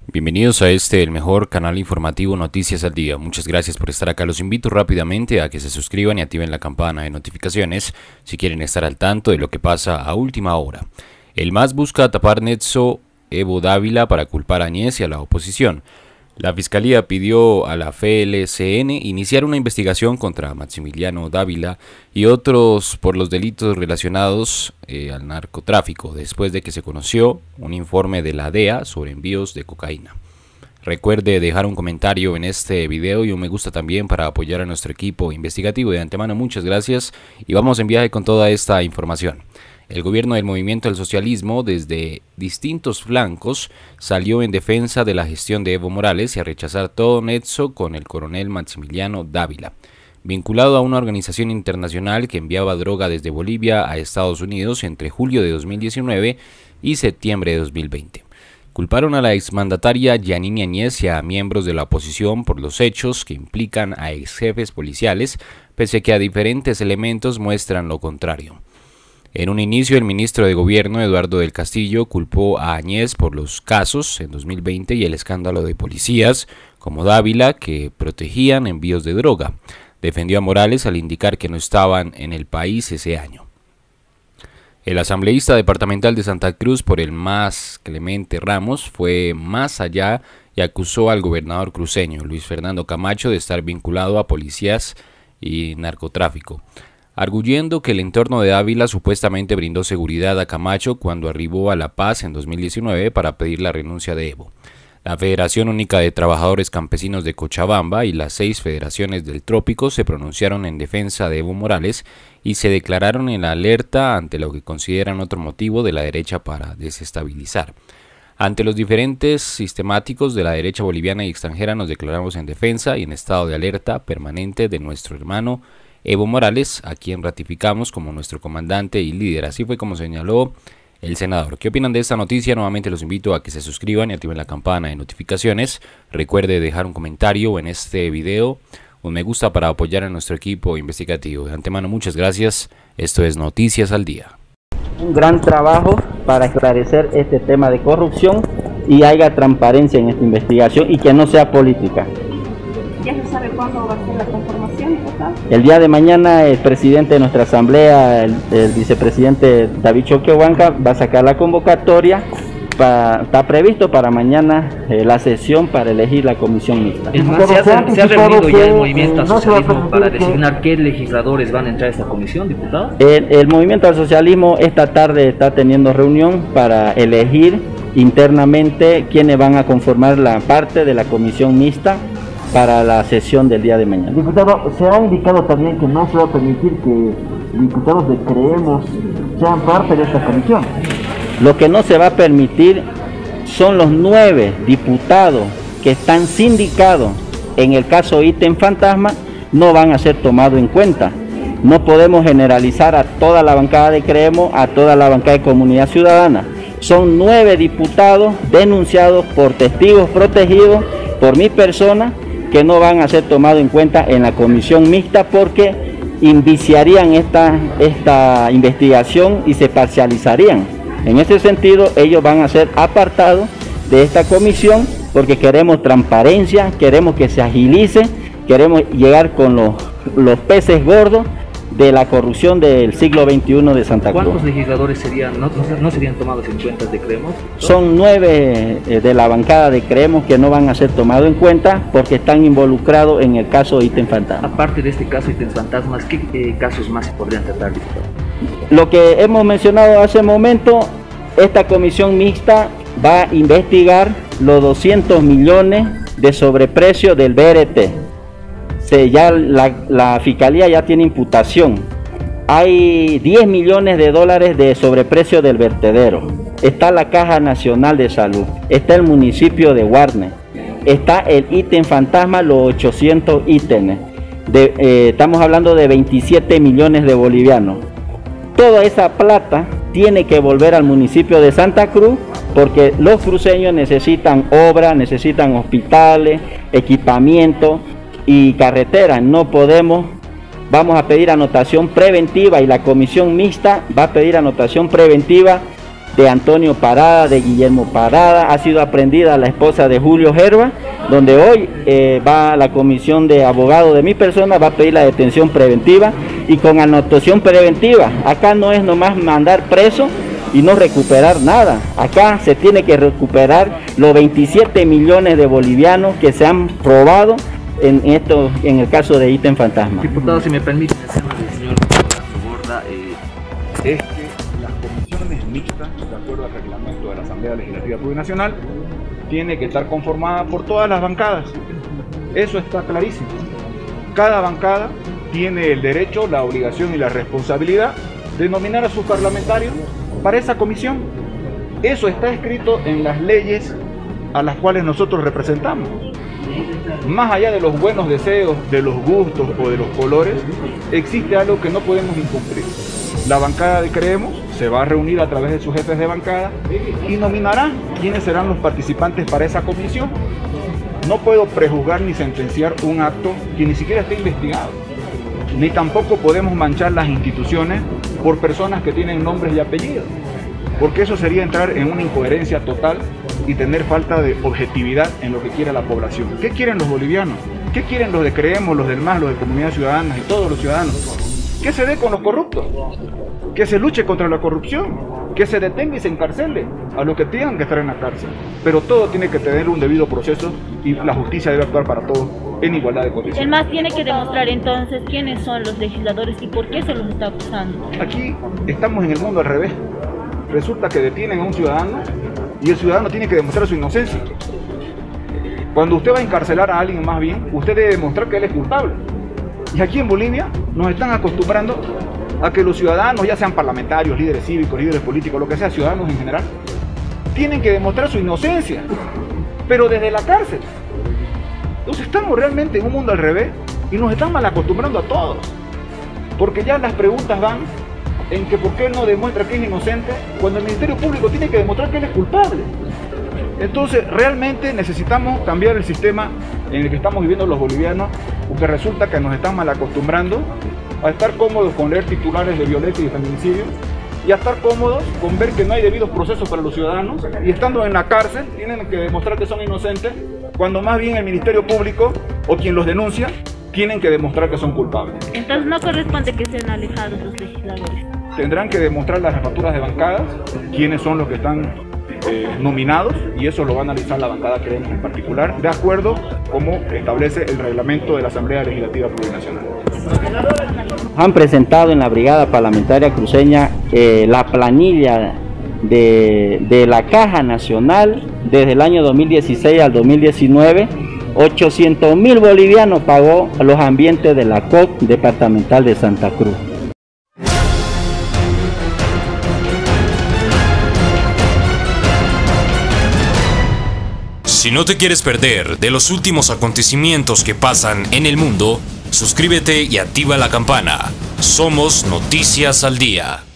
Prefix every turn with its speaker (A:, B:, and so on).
A: Bienvenidos a el mejor canal informativo Noticias al Día. Muchas gracias por estar acá. Los invito rápidamente a que se suscriban y activen la campana de notificaciones si quieren estar al tanto de lo que pasa a última hora. El MAS busca tapar nexo Evo Dávila para culpar a Añez y a la oposición. La Fiscalía pidió a la FLCN iniciar una investigación contra Maximiliano Dávila y otros por los delitos relacionados al narcotráfico, después de que se conoció un informe de la DEA sobre envíos de cocaína. Recuerde dejar un comentario en este video y un me gusta también para apoyar a nuestro equipo investigativo. De antemano, muchas gracias y vamos en viaje con toda esta información. El gobierno del Movimiento del Socialismo, desde distintos flancos, salió en defensa de la gestión de Evo Morales y a rechazar todo nexo con el coronel Maximiliano Dávila, vinculado a una organización internacional que enviaba droga desde Bolivia a Estados Unidos entre julio de 2019 y septiembre de 2020. Culparon a la exmandataria Yanine Añez y a miembros de la oposición por los hechos que implican a exjefes policiales, pese a que a diferentes elementos muestran lo contrario. En un inicio, el ministro de Gobierno, Eduardo del Castillo, culpó a Añez por los casos en 2020 y el escándalo de policías, como Dávila, que protegían envíos de droga. Defendió a Morales al indicar que no estaban en el país ese año. El asambleísta departamental de Santa Cruz por el MAS, Clemente Ramos, fue más allá y acusó al gobernador cruceño, Luis Fernando Camacho, de estar vinculado a policías y narcotráfico, arguyendo que el entorno de Dávila supuestamente brindó seguridad a Camacho cuando arribó a La Paz en 2019 para pedir la renuncia de Evo. La Federación Única de Trabajadores Campesinos de Cochabamba y las 6 federaciones del Trópico se pronunciaron en defensa de Evo Morales y se declararon en alerta ante lo que consideran otro motivo de la derecha para desestabilizar. Ante los diferentes sistemáticos de la derecha boliviana y extranjera nos declaramos en defensa y en estado de alerta permanente de nuestro hermano Evo Morales, a quien ratificamos como nuestro comandante y líder. Así fue como señaló el senador. ¿Qué opinan de esta noticia? Nuevamente los invito a que se suscriban y activen la campana de notificaciones. Recuerde dejar un comentario en este video, un me gusta para apoyar a nuestro equipo investigativo. De antemano, muchas gracias. Esto es Noticias al Día.
B: Un gran trabajo para esclarecer este tema de corrupción y haya transparencia en esta investigación y que no sea política.
C: ¿Ya se sabe cuándo va a ser la conformación?
B: El día de mañana el presidente de nuestra asamblea, el vicepresidente David Choquehuanca, va a sacar la convocatoria. Está previsto para mañana la sesión para elegir la comisión mixta.
D: ¿Se ha reunido ya el Movimiento al Socialismo para designar qué legisladores van a entrar a esta comisión, diputado?
B: El Movimiento al Socialismo esta tarde está teniendo reunión para elegir internamente quiénes van a conformar la parte de la comisión mixta para la sesión del día de mañana.
E: Diputado, se ha indicado también que no se va a permitir que diputados de Creemos sean parte de esta comisión.
B: Lo que no se va a permitir son los 9 diputados que están sindicados en el caso ítem fantasma, no van a ser tomados en cuenta. No podemos generalizar a toda la bancada de Creemos, a toda la bancada de Comunidad Ciudadana. Son 9 diputados denunciados por testigos protegidos por mi persona, que no van a ser tomados en cuenta en la comisión mixta porque inviciarían esta investigación y se parcializarían. En ese sentido, ellos van a ser apartados de esta comisión porque queremos transparencia, queremos que se agilice, queremos llegar con los peces gordos de la corrupción del siglo XXI de Santa Cruz.
D: ¿Cuántos legisladores no serían tomados en cuenta de Creemos?
B: Son 9 de la bancada de Creemos que no van a ser tomados en cuenta porque están involucrados en el caso ítem fantasma.
D: Aparte de este caso ítem fantasmas, ¿qué casos más se podrían tratar, diputado?
B: Lo que hemos mencionado hace un momento, esta comisión mixta va a investigar los 200 millones de sobreprecio del BRT. Ya la Fiscalía ya tiene imputación. Hay 10 millones de dólares de sobreprecio del vertedero. Está la Caja Nacional de Salud. Está el municipio de Guarne. Está el ítem fantasma, los 800 ítems. Estamos hablando de 27 millones de bolivianos. Toda esa plata tiene que volver al municipio de Santa Cruz porque los cruceños necesitan obras, necesitan hospitales, equipamiento y carreteras. No podemos, vamos a pedir anotación preventiva y la comisión mixta va a pedir anotación preventiva de Antonio Parada, de Guillermo Parada. Ha sido aprehendida la esposa de Julio Gerba, donde hoy va la comisión de abogados de mi persona, va a pedir la detención preventiva y con anotación preventiva. Acá no es nomás mandar preso y no recuperar nada. Acá se tiene que recuperar los 27 millones de bolivianos que se han robado en el caso de ítem fantasma.
D: Diputado, si me permite, el tema del señor Borda,
F: es que las comisiones mixtas, de acuerdo al reglamento de la Asamblea Legislativa Plurinacional, tiene que estar conformada por todas las bancadas. Eso está clarísimo. Cada bancada tiene el derecho, la obligación y la responsabilidad de nominar a sus parlamentarios para esa comisión. Eso está escrito en las leyes a las cuales nosotros representamos. Más allá de los buenos deseos, de los gustos o de los colores, existe algo que no podemos incumplir. La bancada de Creemos se va a reunir a través de sus jefes de bancada y nominará quiénes serán los participantes para esa comisión. No puedo prejuzgar ni sentenciar un acto que ni siquiera esté investigado. Ni tampoco podemos manchar las instituciones por personas que tienen nombres y apellidos, porque eso sería entrar en una incoherencia total y tener falta de objetividad en lo que quiere la población. ¿Qué quieren los bolivianos? ¿Qué quieren los de Creemos, los del MAS, los de Comunidad Ciudadana y todos los ciudadanos? Que se dé con los corruptos, que se luche contra la corrupción, que se detenga y se encarcele a los que tengan que estar en la cárcel. Pero todo tiene que tener un debido proceso y la justicia debe actuar para todos en igualdad de condiciones.
G: El MAS tiene que demostrar entonces quiénes son los legisladores y por qué se los está acusando.
F: Aquí estamos en el mundo al revés. Resulta que detienen a un ciudadano y el ciudadano tiene que demostrar su inocencia. Cuando usted va a encarcelar a alguien, más bien, usted debe demostrar que él es culpable. Y aquí en Bolivia nos están acostumbrando a que los ciudadanos, ya sean parlamentarios, líderes cívicos, líderes políticos, lo que sea, ciudadanos en general, tienen que demostrar su inocencia, pero desde la cárcel. Entonces estamos realmente en un mundo al revés y nos están mal acostumbrando a todos. Porque ya las preguntas van en que por qué no demuestra que es inocente cuando el Ministerio Público tiene que demostrar que él es culpable. Entonces realmente necesitamos cambiar el sistema en el que estamos viviendo los bolivianos, porque resulta que nos están mal acostumbrando a estar cómodos con leer titulares de violencia y de feminicidio y a estar cómodos con ver que no hay debidos procesos para los ciudadanos y estando en la cárcel tienen que demostrar que son inocentes cuando más bien el Ministerio Público o quien los denuncia tienen que demostrar que son culpables.
G: Entonces no corresponde que sean alejados los legisladores.
F: Tendrán que demostrar las jefaturas de bancadas, quiénes son los que están nominados, y eso lo va a analizar la bancada Creemos en particular, de acuerdo como establece el reglamento de la Asamblea Legislativa Plurinacional.
B: Han presentado en la Brigada Parlamentaria Cruceña la planilla de la Caja Nacional desde el año 2016 al 2019. 800.000 bolivianos pagó los ambientes de la COC departamental de Santa Cruz.
A: Si no te quieres perder de los últimos acontecimientos que pasan en el mundo, suscríbete y activa la campana. Somos Noticias al Día.